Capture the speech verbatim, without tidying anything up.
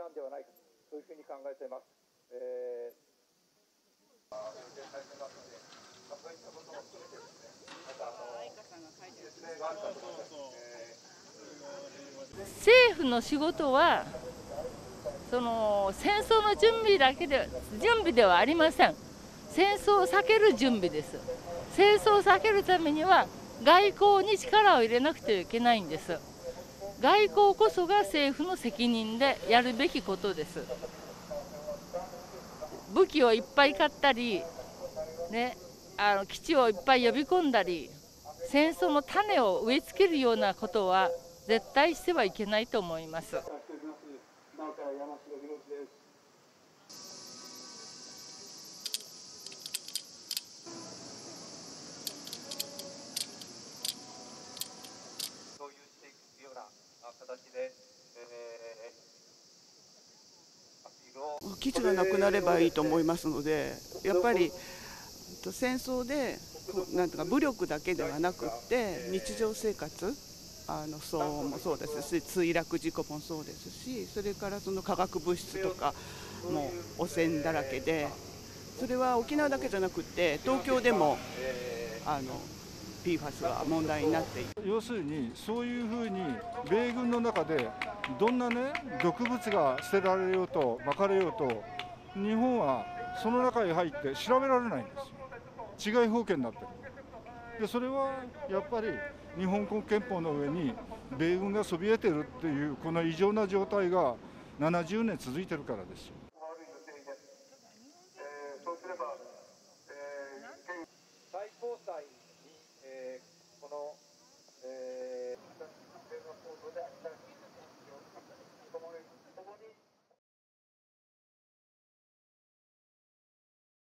なんではないかというふうに考えています。えー政府の仕事はその戦争の準備だけで準備ではありません。戦争を避ける準備です。戦争を避けるためには外交に力を入れなくてはいけないんです。外交こそが政府の責任でやるべきことです。武器をいっぱい買ったり、ね、あの基地をいっぱい呼び込んだり、戦争の種を植え付けるようなことは絶対してはいけないと思います。 共有していくような形で、えー、アピールを基地がなくなればいいと思いますので、やっぱり戦争でなんとか武力だけではなくって日常生活、あの騒音もそうですし、墜落事故もそうですし、それからその化学物質とかも汚染だらけで、それは沖縄だけじゃなくって東京でもあの ピーファス が問題になっている。 要するにそういうふうに米軍の中でどんなね毒物が捨てられようとまかれようと、日本はその中へ入って調べられないんですよ。治外法権になってる。でそれはやっぱり日本国憲法の上に米軍がそびえてるっていうこの異常な状態がななじゅうねん続いてるからですよ。